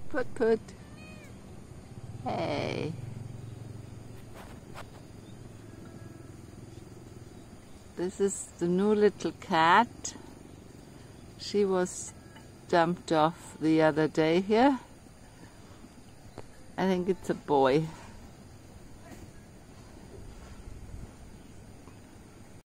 Put, put. Hey. This is the new little cat. She was dumped off the other day here. I think it's a boy.